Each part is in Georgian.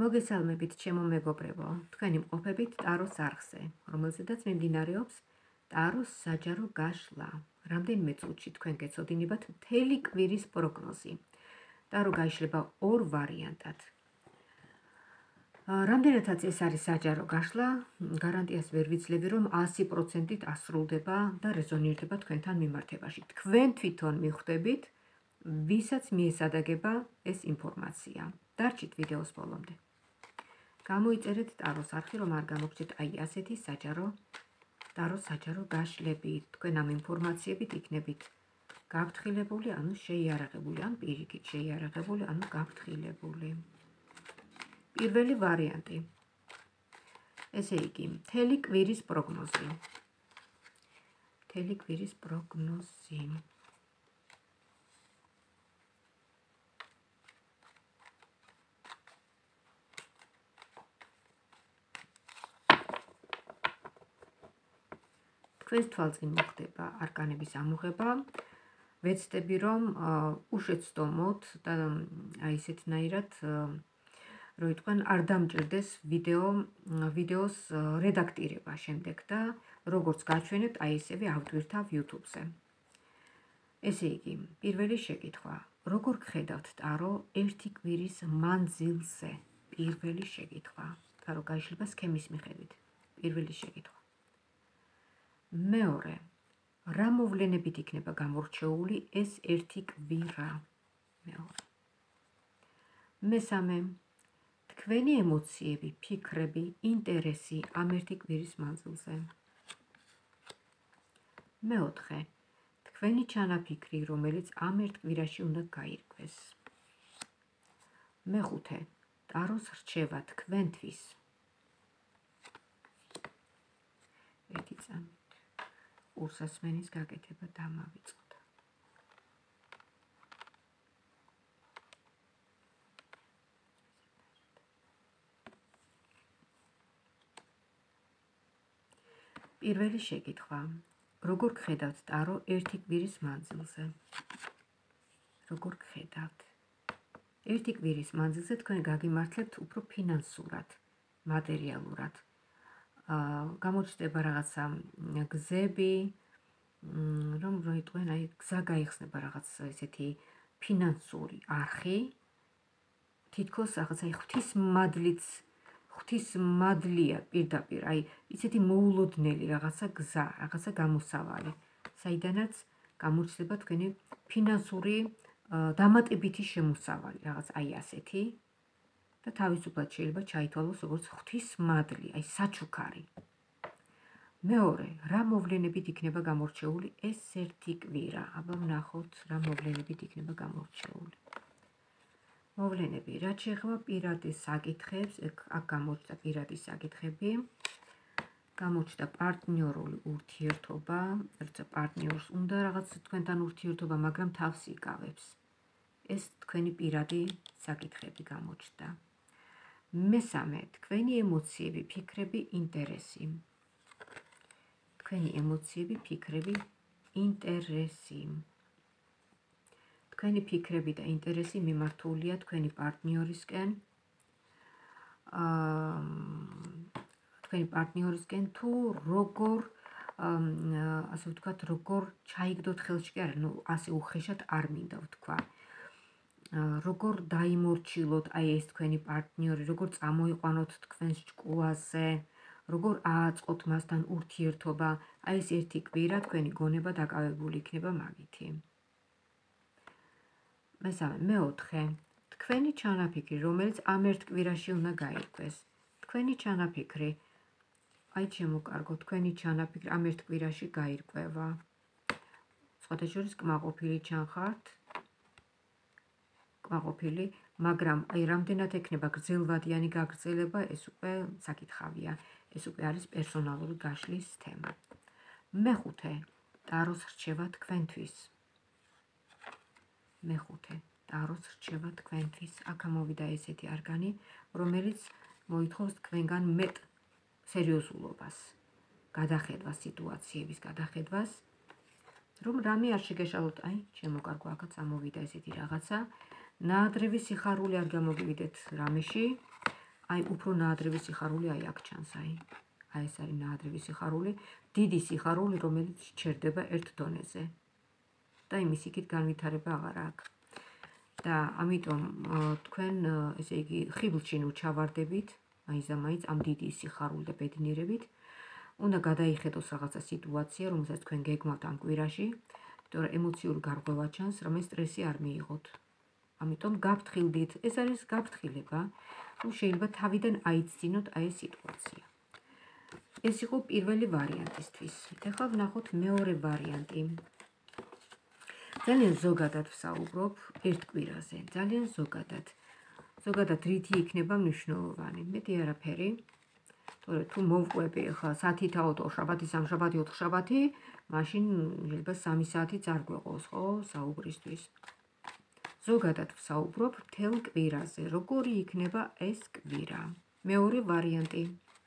მოგესალმებით, ჩემო მეგობრებო, თქვენი მყოფებით ტაროს არხზე, რომელზედაც მიმდინარეობს ტაროს საჯარო გაშლა. რამდენიმე წუთში თქვენ გეცოდინებათ მთელი კვირის პროგნოზი. ტარო გაიშლება ორ ვარიანტად. რამდენადაც ეს არის საჯარო გაშლა, გარანტიას ვერ ვიძლევი, რომ 100%-ით ასრულდება და რეზონირდება თქვენთან მიმართებაში. თქვენ თვითონ მიხვდებით, ვისაც მიესადაგება ეს ინფორმაცია. დარჩით ვიდეოს ბოლომდე. გამოიწერეთ ტაროს არხი, რომ არ გამოგჩეთ აი ასეთი ტაროს საჯარო გაშლები. თქვენ ამ ინფორმაციებით იქნებით გაფრთხილებული, ანუ შეიარაღებული, ან პირიქით შეიარაღებული, ანუ გაფრთხილებული. პირველი ვარიანტი. ესე იგი, მთელი კვირის პროგნოზი. მთელი კვირის პროგნოზი. თქვენს თვალწინ მოხდება არკანების ამოღება. ვეცდები, რომ უშეცდომოთ და აი ესეთნაირად რო იტყვიან, არ დამჭირდეს ვიდეოს რედაქტირება შემდეგ და როგორც გაჩვენებთ, აი ესევე ავტვირთავ YouTube-ზე. ესე იგი, პირველი შეკითხვა. როგორ გხედავთ ტარო ერთი კვირის მანძილზე? პირველი შეკითხვა. ტარო გაიშლება სქემის მიხედვით. პირველი შეკითხვა. მეორე. რა მოვლენებით იქნება გამორჩეული ეს ერთი კვირა? მეორე. მესამე. თქვენი ემოციები, ფიქრები, ინტერესი ამ ერთი კვირის მანძილზე. მეოთხე. თქვენი ჩანაფიქრი, რომელიც ამ ერთ კვირაში უნდა გაირკვეს. მეხუთე. ტაროს რჩევა თქვენთვის. ერთი წამით. ურსასმენის გაკეთება დამავიწყოთ. პირველი შეკითხვა. როგორ გხედავთ ტარო ერთი კვირის მანძილზე? როგორ გხედავთ? ერთი კვირის მანძილზე თქვენ გაგიმართლებთ უფრო ფინანსურად, მატერიალურად. გამოჩნდება რაღაცა გზები, რომ როიტყვენ, აი გზა გაიხსნება რაღაც ესეთი ფინანსური არხი, თითქოს რაღაცა ღვთისმადლია პირდაპირ, აი ისეთი მოულოდნელი რაღაცა გზა, რაღაცა გამოსავალი, საიდანაც გამოჩნდება თქვენი ფინანსური დამატებითი შემოსავალი, რაღაც აი ასეთი და თავისუფლად შეიძლება ჩაითვალოს როგორც ღვთისმადლი, აი საჩუქარი. მეორე, რა მოვლენებით იქნება გამორჩეული ეს ერთი კვირა? აბა ვნახოთ, რა მოვლენებით იქნება გამორჩეული. მოვლენები, რაც შეეხება პირადის საკითხებს, აქ გამოჩნდა პირადის საკითხები, გამოჩნდა პარტნიორული ურთიერთობა, როცა პარტნიორს უნდა რაღაც თქვენთან ურთიერთობა, მაგრამ თავს იკავებს. ეს თქვენი პირადი საკითხები გამოჩნდა. მესამე, თქვენი ემოციები, ფიქრები, ინტერესი. თქვენი ემოციები, ფიქრები, ინტერესი. თქვენი ფიქრები და ინტერესი მიმართულია თქვენი პარტნიორისკენ. თქვენი პარტნიორისკენ თუ როგორ, ასე ვთქვათ, როგორ ჩაიგდოთ ხელში, კი არა, ნუ ასე უხეშად არ მინდა ვთქვა. როგორ დაიმორჩილოთ აი ეს თქვენი პარტნიორი, როგორ წამოიყვანოთ თქვენს ჭკუაზე, როგორ ააწყოთ მასთან ურთიერთობა, აი ეს ერთი კვირა თქვენი გონება დაკავებული იქნება მაგითი. მესამე, მეოთხე, თქვენი ჩანაფიქრი, რომელიც ამ ერთ კვირაში უნდა გაირკვეს. თქვენი ჩანაფიქრი, აი შემოკარგო, თქვენი ჩანაფიქრი ამ ერთ კვირაში გაირკვევა. სხვათა შორის კმაყოფილი ჩანხართ. კმაყოფილი, მაგრამ აი რამდენად ექნება გრძელვადიანი გაგრძელება, ეს უკვე საკითხავია. ეს უკვე არის პერსონალური გაშლის თემა. მეხუთე, ტაროს რჩევა თქვენთვის. მეხუთე, ტაროს რჩევა თქვენთვის. აქ ამოვიდა ესეთი არგანი, რომელიც მოითხოვს თქვენგან მეტ სერიოზულობას, გადახედვას, სიტუაციების გადახედვას, რომ რამე არ შეგეშალოთ, აი, შემოკარგო, აქაც ამოვიდა ესეთი რაღაცა. ნაადრევი სიხარული არ გამოგივიდეთ რამეში, აი უფრო ნაადრევი სიხარული აი აქ ჩანს, აი ეს არის ნაადრევი სიხარული, დიდი სიხარული, რომელიც ჩერდება ერთ დონეზე. და იმის იქით განვითარება აღარ აქვს. და ამიტომ თქვენ ესე იგი ხიბლში ნუ ჩავარდებით, მაინც ამ დიდი სიხარული და ბედნიერებით, უნდა გადაიხედოს რაღაცა სიტუაცია, რომელსაც თქვენ გეგმავთ ამ კვირაში, იმიტომ რომ ემოციური გარღვევა ჩანს, რომელიც სტრესი არ მიიღოთ. ამიტომ გაფრთხილდით, ეს არის გაფრთხილება, რომ შეიძლება თავიდან აიცინოთ აი ეს სიტუაცია. ეს იყო პირველი ვარიანტისთვის. ეხლა ვნახოთ მეორე ვარიანტი. ძალიან ზოგადად ვსაუბრობ ერთ კვირაზე, ძალიან ზოგადად. ზოგადად რითი იქნება მნიშვნელოვანი, მეტი არაფერი. თორე თუ მოვყვები ახლა საათითაოდ შაბათი, სამშაბათი, ოთხშაბათი, მაშინ შეიძლება 3 საათიც არ გვეყოს, ხო, საუბრისთვის. ზოგადად ვსაუბრობ მთელ კვირაზე, როგორი იქნება ეს კვირა. მეორე ვარიანტი.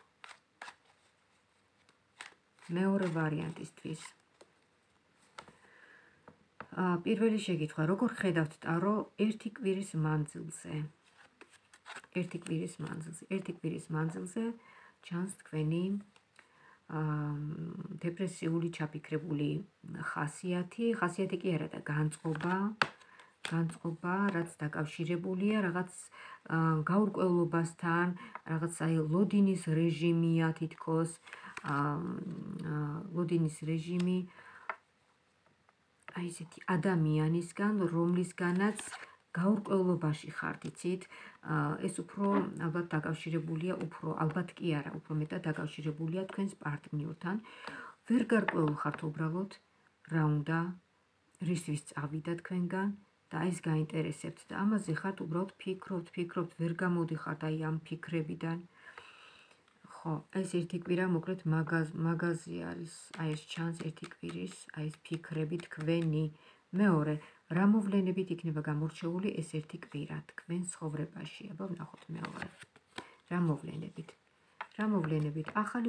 მეორე ვარიანტისთვის. პირველი შეკითხვა, როგორ ხედავთ ტარო ერთი კვირის მანძილზე? ერთი კვირის მანძილზე ჩანს თქვენი დეპრესიული, ჩაფიქრებული ხასიათი კი არა და განწყობა, რაც დაკავშირებულია რაღაც გაურკვევლობასთან, რაღაც აი ლოდინის რეჟიმია თითქოს, ლოდინის რეჟიმი აი ესეთი ადამიანისგან, რომლისგანაც გაურკვევლობაში ხართ, იცით, ეს უფრო ალბათ დაკავშირებულია, ალბათ კი არა, უფრო მეტად დაკავშირებულია თქვენს პარტნიორთან. ვერ გარკვეულხართ უბრალოდ რა უნდა, რისთვის წავიდა თქვენგან და ეს გაინტერესებთ და ამაზე ხართ უბრალოდ ფიქრობთ, ვერ გამოდიხართ აი ამ ფიქრებიდან. ხო, ეს ერთი კვირა მოკლედ მაგაზი არის, აი ეს ჩანს ერთი კვირის, აი ეს ფიქრები თქვენი. მეორე, რა მოვლენებით იქნება გამორჩეული ეს ერთი კვირა თქვენ ცხოვრებაში? აბა ვნახოთ მეორე. რა მოვლენებით? ახალი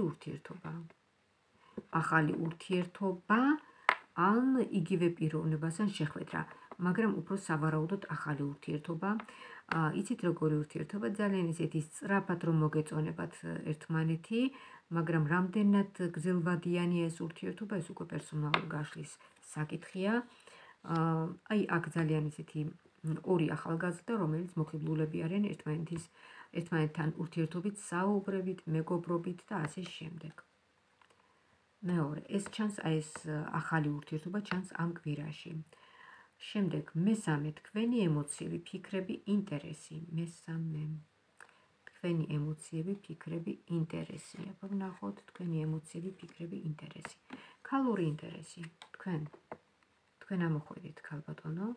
ურთიერთობა ან იგივე პიროვნებასთან შეხვედრა, მაგრამ უფრო სავარაუდოდ ახალი ურთიერთობა. იცით როგორი ურთიერთობა, ძალიან ისეთი სწრაფად რომ მოგეწონებათ ერთმანეთი, მაგრამ რამდენად გრძელვადიანია ეს ურთიერთობა, ეს უკვე პერსონალური გაშლის საკითხია. აი აქ ძალიან ისეთი ორი ახალგაზრდა, რომელიც მოხიბლულები არიან ერთმანეთთან ურთიერთობით, საუბრებით, მეგობრობით და ასე შემდეგ. მეორე, ეს ჩანს, აი ეს ახალი ურთიერთობა ჩანს ამ კვირაში. შემდეგ, მესამე, თქვენი ემოციები, ფიქრები, ინტერესი. თქვენი ემოციები, ფიქრები, ინტერესი. აბა ვნახოთ თქვენი ემოციები, ფიქრები, ინტერესი. ქალური ინტერესი. თქვენ ამოხვედით ქალბატონო.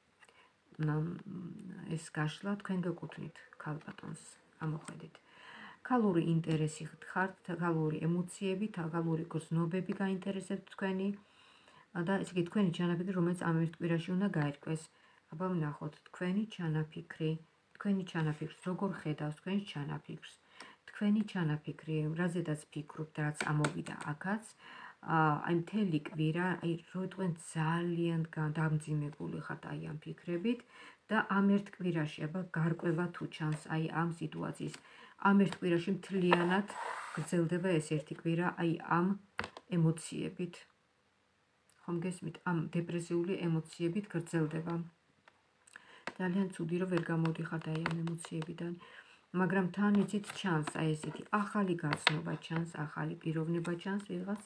ეს გაშლა თქვენ გეკუთვნით ქალბატონს, ამოხვედით. ქალური ინტერესი ხართ, ქალური ემოციები, ქალური გრძნობები გაინტერესებთ თქვენი და ესე იგი თქვენი ჩანაფიქრი, რომელიც ამ ერთ კვირაში უნდა გაირკვეს. აბა ვნახოთ თქვენი ჩანაფიქრი, როგორ ხედავს თქვენს ჩანაფიქრს. თქვენი ჩანაფიქრი, რაზედაც ფიქრობთ, რაც ამოვიდა აქაც, აი მთელი კვირა, აი თქვენ ძალიან დამძიმებული ხართ აი ამ ფიქრებით და ამ ერთ კვირაში, აბა გარკვევა თუ ჩანს აი ამ სიტუაციის. ამ ერთ კვირაში მთლიანად გრძელდება ეს ერთი კვირა აი ამ ემოციებით. ხომ გესმით, ამ დეპრესიული ემოციებით გრძელდება. ძალიან ცუდი რომ ვერ გამოდიხართ აი ამ ემოციებიდან, მაგრამ თან იცით ჩანს აი ესეთი ახალი გაცნობა ჩანს, ახალი პიროვნება ჩანს ვიღაც.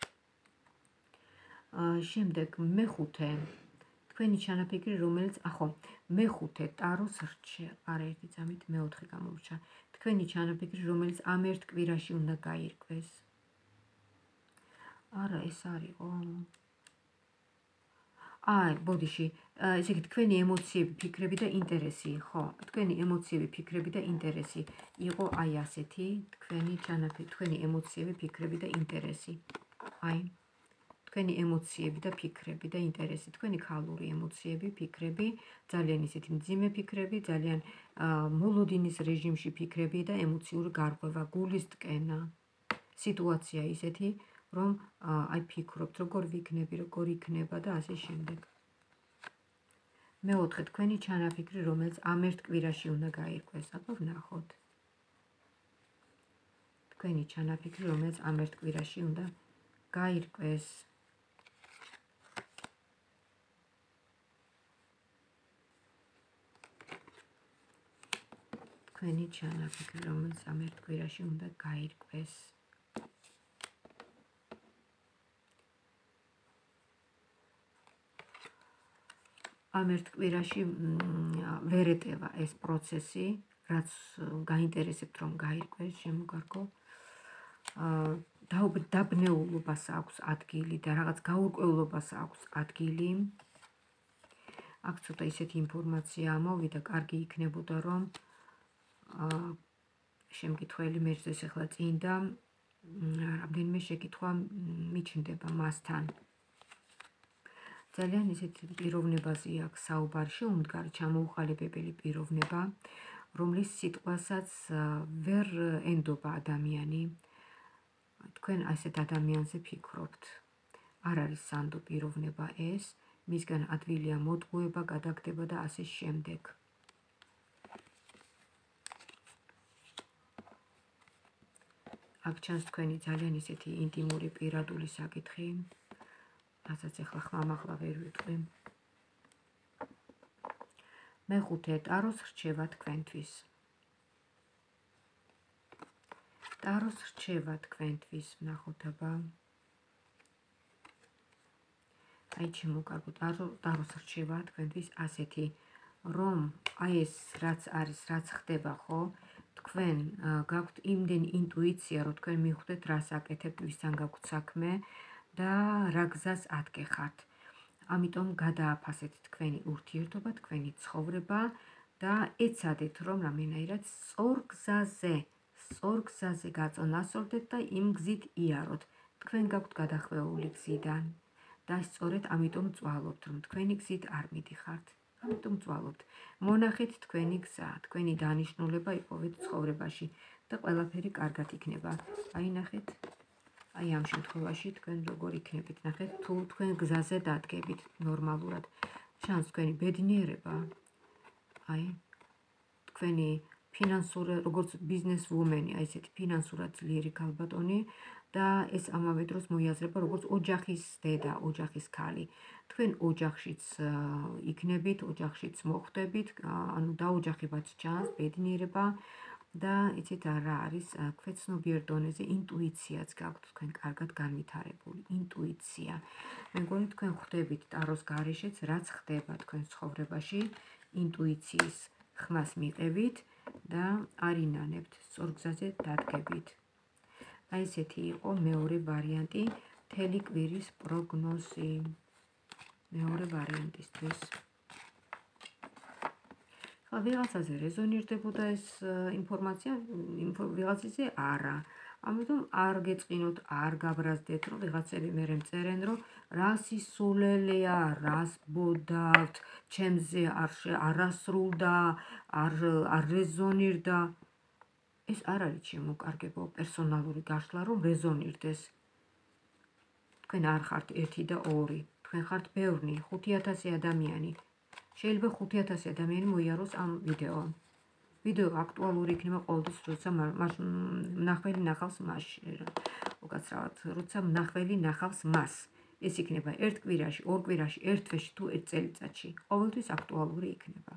შემდეგ მეხუთე, თქვენი ჩანაფიქრი, რომელიც მეხუთე ტაროს რჩე, არა ერთი წამით მეოთხე გამომრჩა. თქვენი ჩანაფიქრი, რომელიც ამ ერთ კვირაში უნდა გაირკვეს. არა, ეს არისო. ბოდიში, ესე იგი თქვენი ემოციები, ფიქრები და ინტერესი, ხო, თქვენი ემოციები, ფიქრები და ინტერესი იყო აი ასეთი, თქვენი ჩანაფიქრი, თქვენი ემოციები, ფიქრები და ინტერესი. აი, თქვენი ემოციები და ფიქრები და ინტერესი, თქვენი ქალური ემოციები, ფიქრები, ძალიან ისეთი მძიმე ფიქრები, ძალიან მოლოდინის რეჟიმში ფიქრები და ემოციური გარღვევა, გულის ტკენა. სიტუაცია ისეთი, რომ აი ფიქრობთ, როგორ ვიქნები, როგორ იქნება და ასე შემდეგ. მეოთხე, თქვენი ჩანაფიქრი, რომელიც ამ ერთ კვირაში უნდა გაირკვეს. აბა ვნახოთ. თქვენი ჩანაფიქრი, რომელიც ამ ერთ კვირაში უნდა გაირკვეს. თქვენი ჩანაფიქრი, რომელიც ამ ერთ კვირაში უნდა გაირკვეს. ამ ერთ კვირაში ვერ ეტევა ეს პროცესი, რაც გაინტერესებთ რომ გაირკვეს, შემოგარგო. დაბნეულობას აქვს ადგილი და რაღაც გაურკვევლობას აქვს ადგილი. აქ ცოტა ისეთი ინფორმაცია ამოვიდა, კარგი იქნებოდა რომ შემკითხველი მეჯდეს ახლა წინ და რამდენიმე შეკითხვა მიჩნდება მასთან. ძალიან ისეთი პიროვნებაზე აქვს საუბარი, შეუმდგარი ჩამოუყალიბებელი პიროვნება, რომლის სიტყვასაც ვერ ენდობა ადამიანი. თქვენ ასეთ ადამიანზე ფიქრობთ. არ არის სანდო პიროვნება ეს, მისგან ადვილია მოტყუება, გადაგდება და ასე შემდეგ. აქ ჩანს თქვენი ძალიან ისეთი ინტიმური პირადული საკითხი, რასაც ახლა ხმამაღლა ვერ ვიტყვი. მეხუთე, ტაროს რჩევა თქვენთვის. ტაროს რჩევა თქვენთვის, ვნახოთ აბა. აი შემოგარგოთ, ტაროს რჩევა თქვენთვის ასეთი, რომ აი ეს რაც არის, რაც ხდება, ხო? თქვენ გაქვთ იმდენი ინტუიცია, რომ თქვენ მიხვდეთ, რას აკეთებთ, ვისთან გაქვთ საქმე და რა გზას ატკეხართ. ამიტომ გადააფასეთ თქვენი ურთიერთობა, თქვენი ცხოვრება და ეცადეთ, რომ რამენაირად სწორ გზაზე გაწონასწორდეთ და იმ გზით იაროთ. თქვენ გაქვთ გადახვეული გზიდან და სწორედ ამიტომ წვალობთ, რომ თქვენი გზით არ მიდიხართ. ამიტომ წვალობთ. მონახეთ თქვენი გზა, თქვენი დანიშნულება იპოვეთ ცხოვრებაში და ყველაფერი კარგად იქნება. აი ნახეთ, აი ამ შემთხვევაში თქვენ როგორ იქნებით, ნახეთ, თუ თქვენ გზაზე დადგებით ნორმალურად. ჩანს თქვენი ბედნიერება, აი თქვენი ფინანსური, როგორც ბიზნეს ვუმენი, აი ესეთი ფინანსურად ძლიერი ქალბატონი და ეს ამავე დროს მოიაზრება როგორც ოჯახის დედა, ოჯახის ქალი. თქვენ ოჯახშიც იქნებით, ოჯახშიც მოხვდებით, ანუ დაოჯახებაც ჩანს, ბედნიერება და იცით რა არის, ქვეცნობიერ დონეზე ინტუიციაც გაქვთ თქვენ კარგად განვითარებული, ინტუიცია. მეგონი თქვენ ხვდებით ტაროს გარეშეც, რაც ხდება თქვენ ცხოვრებაში, ინტუიციის ხმას მიყევით და არ ინანებთ, სწორ გზაზე დადგებით. აი ესეთი იყო მეორე ვარიანტი, მთელი კვირის პროგნოზი. მეორე ვარიანტისთვის. ხა ვიღაცაზე რეზონირდებოდა ეს ინფორმაცია, ვიღაცაზე არა. ამიტომ არ გეწყინოთ, არ გაბრაზდეთ, რომ ვიღაცები მერე მწერენ, რომ რა სისულელეა, რას ბოდავთ, ჩემზე არასრულდა, არ რეზონირდა. ეს არ არის შემოკარგებო პერსონალური გაშლა, რომ რეზონირდეს. თქვენ არ ხართ 1 და 2, თქვენ ხართ ბევრი, 5000 ადამიანი. შეიძლება 5000 ადამიანი მოიაროს ამ ვიდეო. ვიდეო აქტუალური იქნება ყოველთვის, როცა მნახველი ნახავს მასში, უკაცრავად, როცა მნახველი ნახავს მას. ეს იქნება 1 კვირაში, 2 კვირაში, 1 თვეში თუ 1 წელიწადში. ყოველთვის აქტუალური იქნება.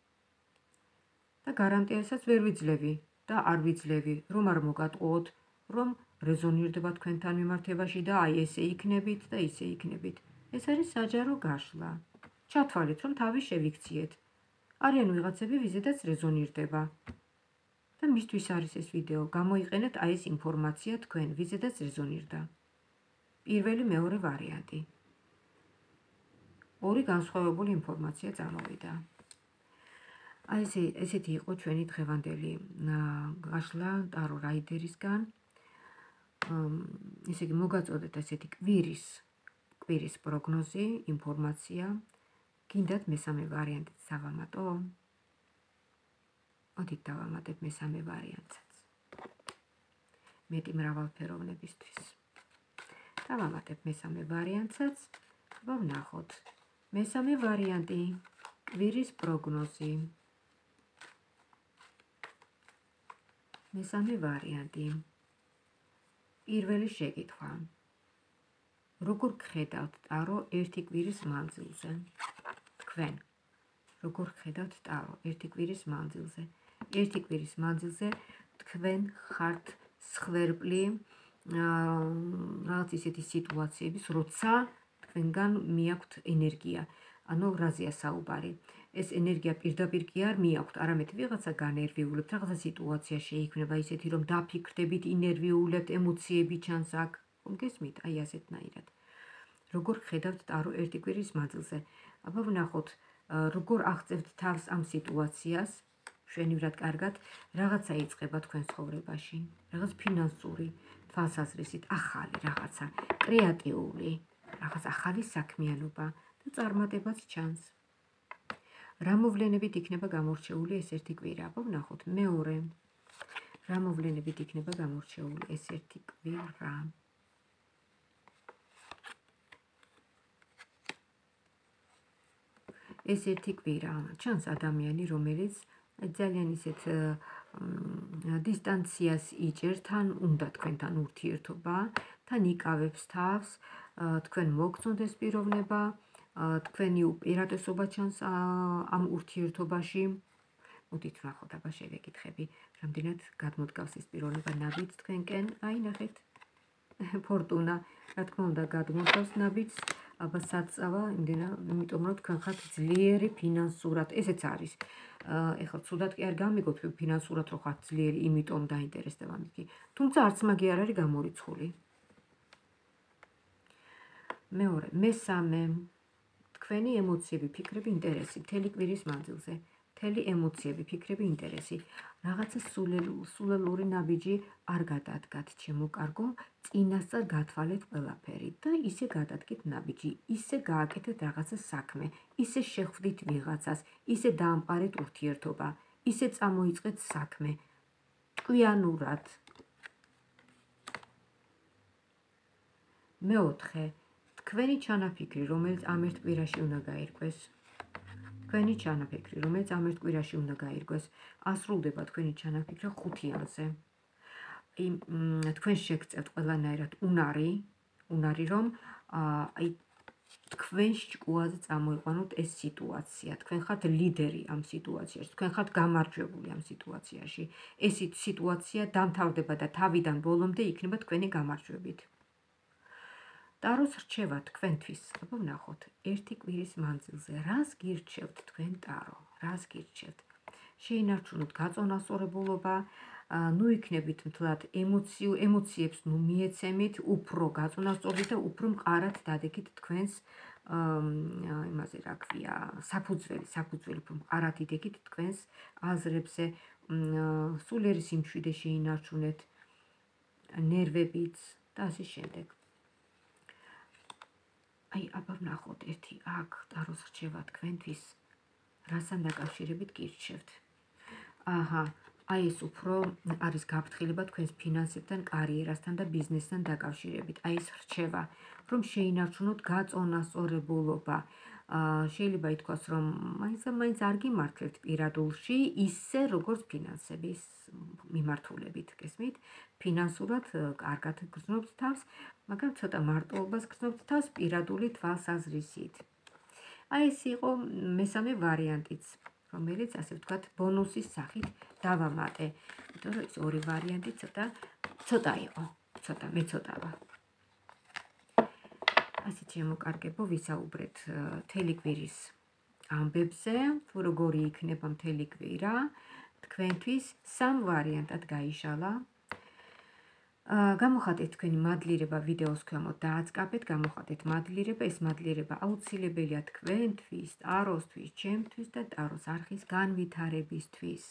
და გარანტიასაც ვერ ვიძლევი და არ ვიძლევი, რომ არ მოგატყუოთ, რომ რეზონირდება თქვენთან მიმართებაში და აი ესე იქნებით და ისე იქნებით. ეს არის საჯარო გაშლა. ჩათვალეთ, რომ თავი შევიქციეთ. არიან ვიღაცები, ვიზედაც რეზონირდება. და მისთვის არის ეს ვიდეო, გამოიყენეთ აი ეს ინფორმაცია თქვენ, ვიზედაც რეზონირდა. პირველი, მეორე ვარიანტი. ორი განსხვავებული ინფორმაცია წამოვიდა. აი ესეთი იყო ჩვენი დღევანდელი გაშლა ტარო რაიდერისგან. ესე იგი მოგაწოდეთ ესეთი კვირის პროგნოზი, ინფორმაცია. გინდათ მესამე ვარიანტიც დავამატო? მოდით დავამატებ მესამე ვარიანტსაც. მეტი მრავალფეროვნებისთვის. დავამატებ მესამე ვარიანტსაც და ვნახოთ. მესამე ვარიანტი, კვირის პროგნოზი. მესამე ვარიანტი. პირველი შეკითხვა. როგორ გხედავთ ტარო ერთი კვირის მანძილზე? თქვენ როგორ გხედავთ ტარო ერთი კვირის მანძილზე? ერთი კვირის მანძილზე თქვენ ხართ სხვერპლი რაღაც ისეთი სიტუაციების, როცა თქვენგან მიაქვთ ენერგია. ანუ რაზეა საუბარი? ეს ენერგია პირდაპირ კი არ მიაქვთ, არამედ ვიღაცა განერვიულებთ, რაღაცა სიტუაცია შეიქმნება ისეთი, რომ დაფიქრდებით, ინერვიულებთ, ემოციები ჩანს აქ. გესმით? აი ასეთნაირად. როგორ ხედავთ ტარო ერთი კვირის მანძილზე? აბა ვნახოთ, როგორ აღწევთ თავს ამ სიტუაციას, მშვენივრად კარგად, რაღაცა იწყება თქვენ ცხოვრებაში, რაღაც ფინანსური თვალსაზრისით, ახალი რაღაცა, კრეატიული, რაღაც ახალი საქმიანობა და წარმატებაც ჩანს. რა მოვლენებით იქნება გამორჩეული ეს ერთი კვირა? აბა ვნახოთ, მეორე. რა მოვლენებით იქნება გამორჩეული ეს ერთი კვირა? ეს ერთი კვირა ჩანს ადამიანი, რომელიც ძალიან ისეთ დისტანციას იჭერს, თან უნდა თქვენთან ურთიერთობა, თან იკავებს თავს, თქვენ მოგწონთ ეს პიროვნება, თქვენი უპირატესობა ჩანს ამ ურთიერთობაში. მოდით ვნახოთ, აბა შევეკითხები, რამდენად გადმოდგავს ეს პიროვნება ნაბიჯს თქვენკენ. აი ნახეთ, ფორტუნა, რა თქმა უნდა, გადმოდგავს ნაბიჯს. აბა საწავა, იმიტომ რომ თქვენ ხართ ძლიერი ფინანსურად, ესეც არის. ეხლა ცუდად კი არ გამიგოთ ფინანსურად რომ ხართ ძლიერი, იმიტომ დაინტერესდება მითი. თუმცა არც მაგი არ არის გამორიცხული. მეორე, მესამე, თქვენი ემოციები, ფიქრები, ინტერესი, მთელი კვირის მანძილზე. მთელი ემოციები, ფიქრები, ინტერესი. რაღაცა სულელური ნაბიჯი არ გადადგათ, ჩემო კარგო, წინასწარ გათვალეთ ყველაფერი და ისე გადადგეთ ნაბიჯი, ისე გააკეთეთ რაღაცა საქმე, ისე შეხვდით ვიღაცას, ისე დაამყარეთ ურთიერთობა, ისე წამოიწყეთ საქმე, ტყვიანურად. მეოთხე, თქვენი ჩანაფიქრი, რომელიც ამ ერთ კვირაში უნდა გაირკვეს. თქვენი ჩანაფიქრი, რომელიც ამ ერთ კვირაში უნდა გაირკვეს, ასრულდება თქვენი ჩანაფიქრი ხუთიანზე. თქვენ შეგწევთ ყველანაირად უნარი, რომ აი თქვენ ჭკუაზე წამოიყვანოთ ეს სიტუაცია. თქვენ ხართ ლიდერი ამ სიტუაციაში, თქვენ ხართ გამარჯვებული ამ სიტუაციაში. ეს სიტუაცია დამთავრდება და თავიდან ბოლომდე იქნება თქვენი გამარჯვებით. ტაროს რჩევა თქვენთვის, აბა ვნახოთ, ერთი კვირის მანძილზე, რას გირჩევთ თქვენ ტარო? რას გირჩევთ? შეინარჩუნოთ გაწონასწორებულობა, ნუ იქნებით მთლად ემოციებს ნუ მიეცემით, უფრო გაწონასწორებით და უფრო მყარად დადეგით თქვენს იმაზე რა ქვია, საფუძველი უფრო მყარად იდეგით თქვენს აზრებზე, სულიერი სიმშვიდე შეინარჩუნეთ, ნერვებიც და ასე შემდეგ. აი, აბა ვნახოთ ერთი აქ ტაროს რჩევა თქვენთვის, რასთან დაკავშირებით გირჩევთ. აჰა, აი ეს უფრო არის გაფრთხილება თქვენს ფინანსებთან, კარიერასთან და ბიზნესთან დაკავშირებით. აი ეს რჩევა, რომ შეინარჩუნოთ გაწონასწორებულობა. შეიძლება ითქვას, რომ მაინც არ გიმართლებთ პირადულში, ისე როგორც ფინანსების მიმართულებით, გესმით? ფინანსურად კარგად გრძნობთ თავს, მაგრამ ცოტა მარტოობას გრძნობთ თავს პირადული თვალსაზრისით. აი ეს იყო მესამე ვარიანტიც, რომელიც ასე ვთქვათ, ბონუსის სახით დავამატე. იმიტომ რომ ეს ორი ვარიანტი ცოტა იყო, მეცოტავა. ასე შემოკარგებო, ვისაუბრეთ მთელი კვირის ამბებზე, თუ როგორი იქნება მთელი კვირა, თქვენთვის სამ ვარიანტად გაიშალა. გამოხატეთ თქვენი მადლიერება ვიდეოს ქვემოთ დააწყაბეთ, გამოხატეთ მადლიერება, ეს მადლიერება აუცილებელია თქვენთვის, ტაროსთვის, ჩემთვის და ტაროს არხის განვითარებისთვის.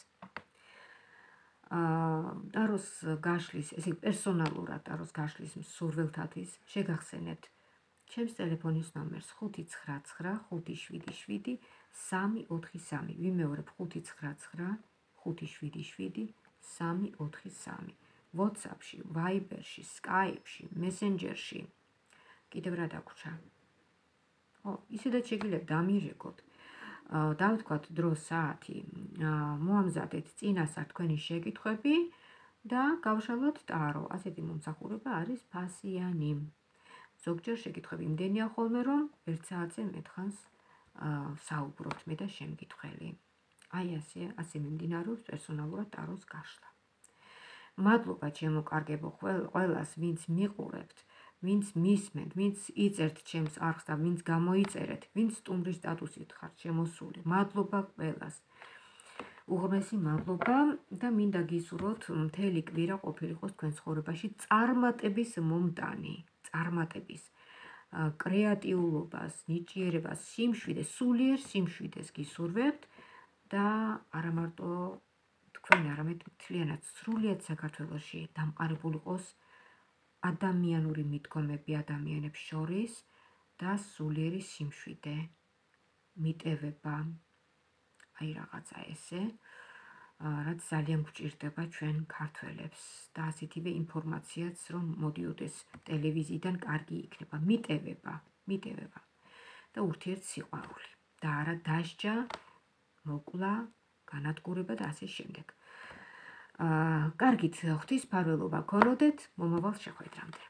ტაროს გაშლის, ესე პერსონალურად ტაროს გაშლის მსურველთათვის შეგახსენებთ ჩემს ტელეფონის ნომერს 599577343. ვიმეორებ 599577343. WhatsApp-ში, Viber-ში, Skype-ში, Messenger-ში. კიდევ რა დაგვრჩა? ისედაც შეგიძლიათ დამირეკოთ. დავთქვათ დრო საათი, მოამზადეთ წინასწარ თქვენი შეკითხვები და გავშალოთ ტარო. ასეთი მომსახურება არის ფასიანი. ზოგჯერ შეკითხვები იმდენია ხოლმე, რომ ერთ საათზე მეტხანს საუბრობთ მე და შემკითხველი. აი ასე მიმდინარეობს პერსონალურად ტაროს გაშლა. მადლობა ჩემო კარგებო ყველას, ვინც მიყურებთ, ვინც მისმენთ, ვინც იწერთ ჩემს არხს და ვინც გამოიწერეთ, ვინც სტუმრის სტატუსით ხართ შემოსული. მადლობა ყველას. უღრმესი მადლობა და მინდა გისურვოთ მთელი კვირა ყოფილიყოს თქვენ ცხოვრებაში წარმატების მომტანი, წარმატების, კრეატიულობას, ნიჭიერებას, სიმშვიდეს, სულიერ სიმშვიდეს გისურვებთ და არა მარტო თქვენ, არამედ მთლიანად სრულიად საქართველოში დამყარებული იყოს ადამიანური მიდგომები ადამიანებს შორის და სულიერი სიმშვიდე, მიტევება, აი რაღაცა ესე, რაც ძალიან გვჭირდება ჩვენ ქართველებს და ასეთივე ინფორმაციაც რომ მოდიოდეს ტელევიზიიდან კარგი იქნება, მიტევება და ურთიერთსიყვარული და არა დასჯა, მოკლა, განადგურება და ასე შემდეგ. კარგით, ღვთისმფარველობა გქონოდეთ, მომავალ შეხვედრამდე.